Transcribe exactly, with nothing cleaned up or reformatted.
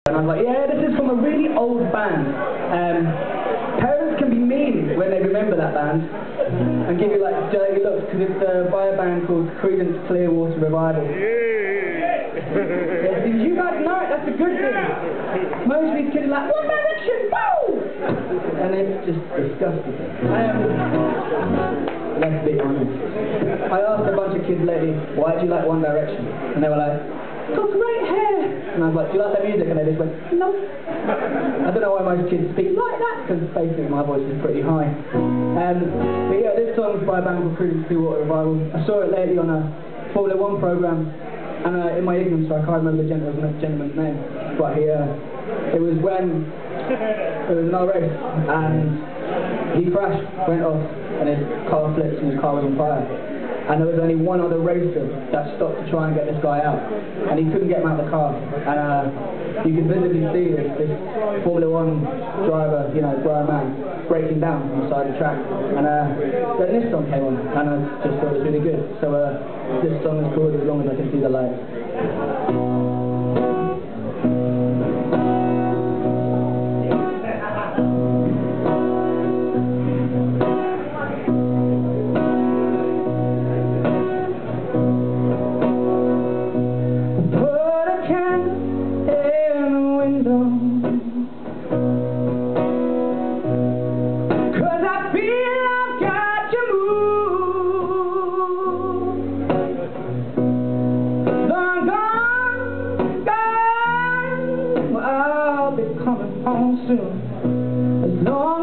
And I was like, yeah, this is from a really old band. Um, parents can be mean when they remember that band and give you like dirty looks because it's uh, by a band called Creedence Clearwater Revival. Yeah, did you guys know it? That's a good thing. Most of these kids are like, One Direction, woo! And it's just disgusting. Um, let's be honest. I asked a bunch of kids lately, why do you like One Direction? And they were like, it's got great hair. And I was like, do you like their music? And they just went, no. I don't know why most kids speak like that, because basically my voice is pretty high. Um, but yeah, this song's by a band called Creedence Clearwater Revival. I saw it lately on a Formula One program, and uh, in my ignorance, I can't remember the gentleman's, gentleman's name, but he, uh, it was when it was another race, and he crashed, went off, and his car flipped, and his car was on fire. And there was only one other racer that stopped to try and get this guy out, and he couldn't get him out of the car. And uh, you can visibly see this, this Formula One driver, you know, grown man, breaking down on the side of the track. And uh, then this song came on, and I just thought it was really good. So uh, this song is called As Long As I Can See the Light. Coming home soon, as long